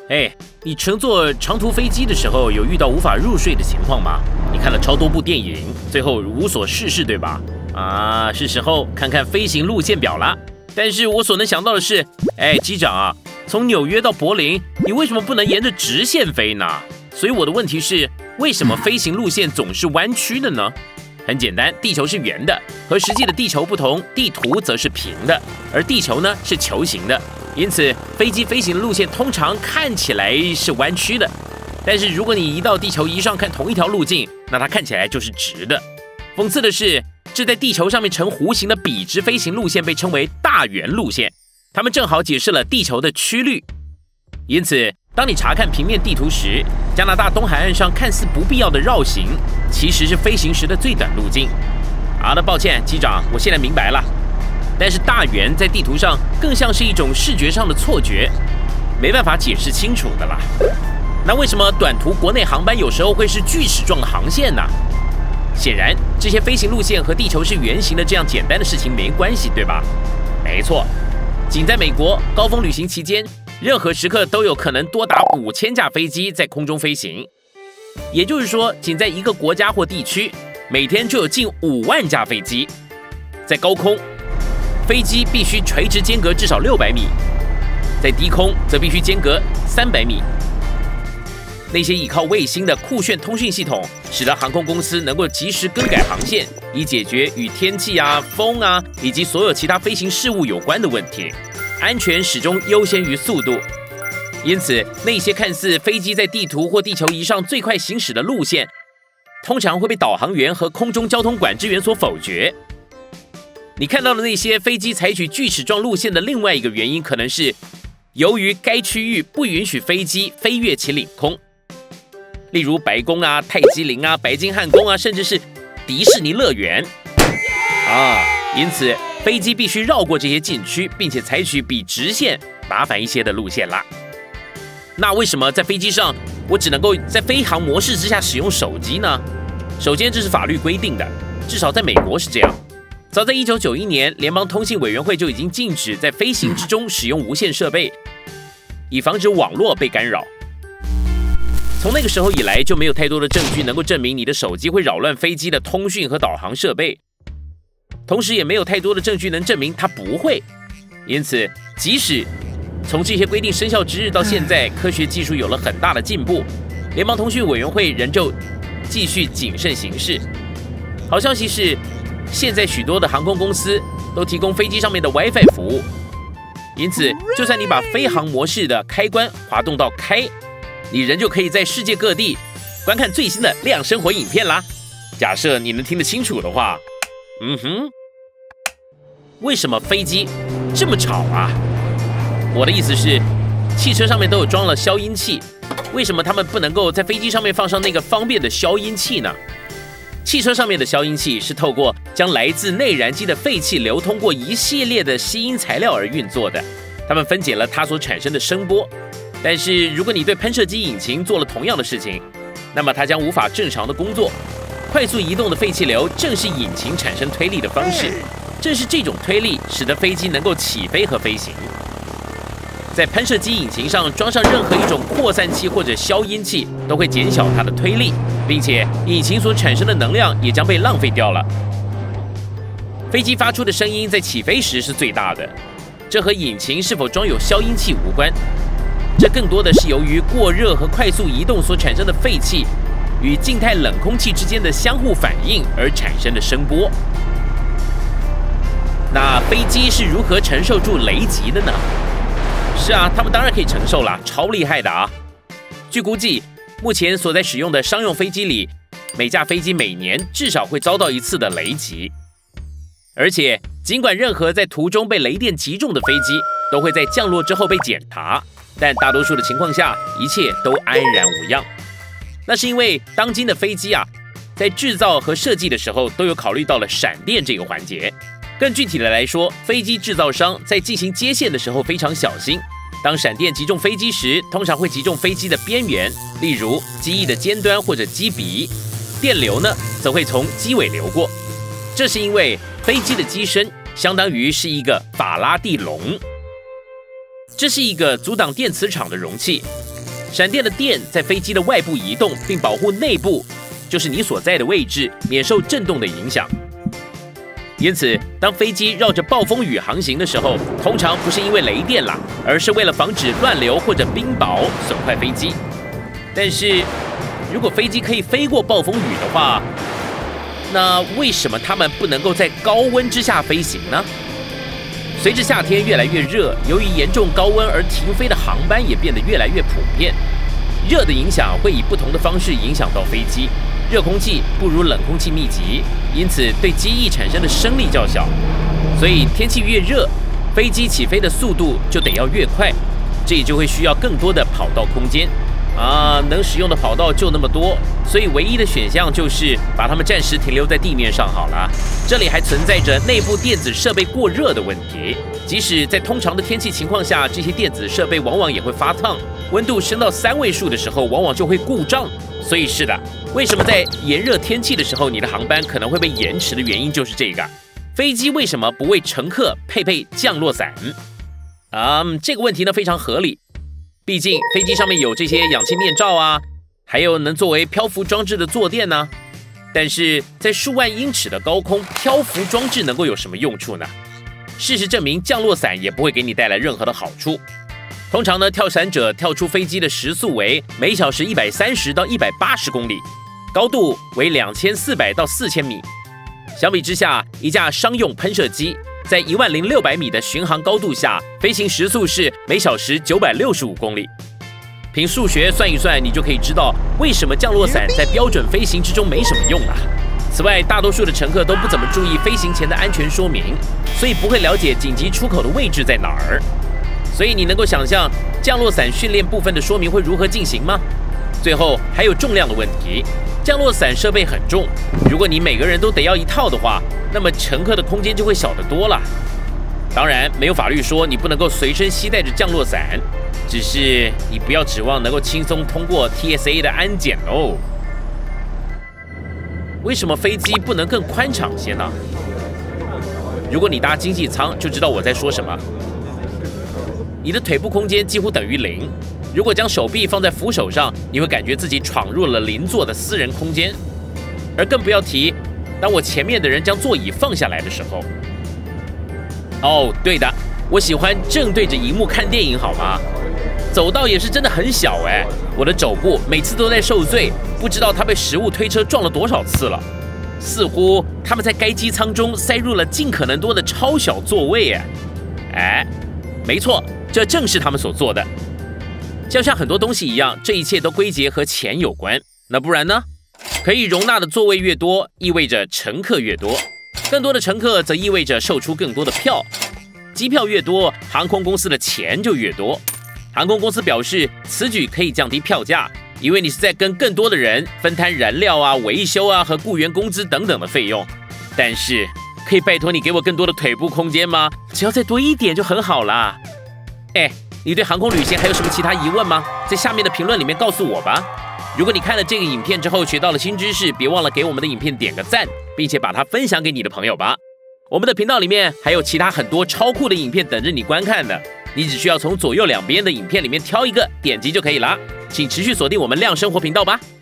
哎，你乘坐长途飞机的时候，有遇到无法入睡的情况吗？你看了超多部电影，最后无所事事，对吧？啊，是时候看看飞行路线表了。但是我所能想到的是，哎，机长啊，从纽约到柏林，你为什么不能沿着直线飞呢？所以我的问题是，为什么飞行路线总是弯曲的呢？很简单，地球是圆的，和实际的地球不同，地图则是平的，而地球呢是球形的。因此，飞机飞行的路线通常看起来是弯曲的，但是如果你移到地球仪上看同一条路径，那它看起来就是直的。讽刺的是，这在地球上面呈弧形的笔直飞行路线被称为大圆路线，它们正好解释了地球的曲率。因此，当你查看平面地图时，加拿大东海岸上看似不必要的绕行，其实是飞行时的最短路径。好的，抱歉，机长，我现在明白了。但是大圆在地图上更像是一种视觉上的错觉，没办法解释清楚的啦。那为什么短途国内航班有时候会是锯齿状的航线呢？显然，这些飞行路线和地球是圆形的这样简单的事情没关系，对吧？没错，仅在美国高峰旅行期间，任何时刻都有可能多达5000架飞机在空中飞行。也就是说，仅在一个国家或地区，每天就有近5万架飞机。在高空，飞机必须垂直间隔至少600米，在低空则必须间隔300米。那些依靠卫星的酷炫通讯系统，使得航空公司能够及时更改航线，以解决与天气啊、风啊以及所有其他飞行事务有关的问题。安全始终优先于速度，因此那些看似飞机在地图或地球仪上最快行驶的路线，通常会被导航员和空中交通管制员所否决。你看到的那些飞机采取锯齿状路线的另外一个原因，可能是由于该区域不允许飞机飞越其领空，例如白宫啊、泰姬陵啊、白金汉宫啊，甚至是迪士尼乐园啊。因此，飞机必须绕过这些禁区，并且采取比直线麻烦一些的路线啦。那为什么在飞机上我只能够在飞行模式之下使用手机呢？首先，这是法律规定的，至少在美国是这样。早在1991年，联邦通信委员会就已经禁止在飞行之中使用无线设备，以防止网络被干扰。从那个时候以来，就没有太多的证据能够证明你的手机会扰乱飞机的通讯和导航设备，同时也没有太多的证据能证明它不会。因此，即使从这些规定生效之日到现在，科学技术有了很大的进步，联邦通讯委员会仍旧继续谨慎行事。好消息是，现在许多的航空公司都提供飞机上面的 WiFi 服务，因此，就算你把飞行模式的开关滑动到开，你仍旧可以在世界各地观看最新的亮生活影片啦。假设你能听得清楚的话，为什么飞机这么吵啊？我的意思是，汽车上面都有装了消音器，为什么他们不能够在飞机上面放上那个方便的消音器呢？汽车上面的消音器是透过将来自内燃机的废气流通过一系列的吸音材料而运作的，它们分解了它所产生的声波。但是如果你对喷射机引擎做了同样的事情，那么它将无法正常的工作。快速移动的废气流正是引擎产生推力的方式，正是这种推力使得飞机能够起飞和飞行。在喷射机引擎上装上任何一种扩散器或者消音器，都会减小它的推力，并且引擎所产生的能量也将被浪费掉了。飞机发出的声音在起飞时是最大的，这和引擎是否装有消音器无关，这更多的是由于过热和快速移动所产生的废气与静态冷空气之间的相互反应而产生的声波。那飞机是如何承受住雷击的呢？是啊，他们当然可以承受啦，超厉害的啊！据估计，目前所在使用的商用飞机里，每架飞机每年至少会遭到1次的雷击。而且，尽管任何在途中被雷电击中的飞机都会在降落之后被检查，但大多数的情况下，一切都安然无恙。那是因为当今的飞机啊，在制造和设计的时候都有考虑到了闪电这个环节。更具体的来说，飞机制造商在进行接线的时候非常小心。当闪电击中飞机时，通常会击中飞机的边缘，例如机翼的尖端或者机鼻。电流呢，则会从机尾流过。这是因为飞机的机身相当于是一个法拉第笼，这是一个阻挡电磁场的容器。 闪电的电在飞机的外部移动，并保护内部，就是你所在的位置，免受震动的影响。因此，当飞机绕着暴风雨航行的时候，通常不是因为雷电啦，而是为了防止乱流或者冰雹损坏飞机。但是，如果飞机可以飞过暴风雨的话，那为什么它们不能够在高温之下飞行呢？随着夏天越来越热，由于严重高温而停飞的航班也变得越来越普遍。热的影响会以不同的方式影响到飞机。热空气不如冷空气密集，因此对机翼产生的升力较小。所以天气越热，飞机起飞的速度就得要越快，这也就会需要更多的跑道空间。能使用的跑道就那么多，所以唯一的选项就是把它们暂时停留在地面上好了。这里还存在着内部电子设备过热的问题，即使在通常的天气情况下，这些电子设备往往也会发烫，温度升到3位数的时候，往往就会故障。所以是的，为什么在炎热天气的时候，你的航班可能会被延迟的原因就是这个。飞机为什么不为乘客配备降落伞？这个问题呢非常合理。毕竟飞机上面有这些氧气面罩啊，还有能作为漂浮装置的坐垫呢。但是在数万英尺的高空，漂浮装置能够有什么用处呢？事实证明，降落伞也不会给你带来任何的好处。通常呢，跳伞者跳出飞机的时速为每小时130到180公里，高度为2400到4000米。相比之下，一架商用喷射机在10600米的巡航高度下，飞行时速是每小时965公里。凭数学算一算，你就可以知道为什么降落伞在标准飞行之中没什么用了。此外，大多数的乘客都不怎么注意飞行前的安全说明，所以不会了解紧急出口的位置在哪儿。所以你能够想象降落伞训练部分的说明会如何进行吗？最后还有重量的问题，降落伞设备很重，如果你每个人都得要一套的话，那么乘客的空间就会小得多了。当然，没有法律说你不能够随身携带着降落伞，只是你不要指望能够轻松通过 TSA 的安检哦。为什么飞机不能更宽敞些呢？如果你搭经济舱，就知道我在说什么。你的腿部空间几乎等于0。如果将手臂放在扶手上，你会感觉自己闯入了邻座的私人空间。而更不要提，当我前面的人将座椅放下来的时候。对的，我喜欢正对着荧幕看电影，好吗？走道也是真的很小我的肘部每次都在受罪，不知道他被食物推车撞了多少次了。似乎他们在该机舱中塞入了尽可能多的超小座位没错，这正是他们所做的。就像很多东西一样，这一切都归结和钱有关。那不然呢？可以容纳的座位越多，意味着乘客越多，更多的乘客则意味着售出更多的票。机票越多，航空公司的钱就越多。航空公司表示，此举可以降低票价，因为你是在跟更多的人分摊燃料啊、维修啊和雇员工资等等的费用。但是，可以拜托你给我更多的腿部空间吗？只要再多一点就很好啦。你对航空旅行还有什么其他疑问吗？在下面的评论里面告诉我吧。如果你看了这个影片之后学到了新知识，别忘了给我们的影片点个赞，并且把它分享给你的朋友吧。我们的频道里面还有其他很多超酷的影片等着你观看的，你只需要从左右两边的影片里面挑一个，点击就可以啦。请持续锁定我们亮生活频道吧。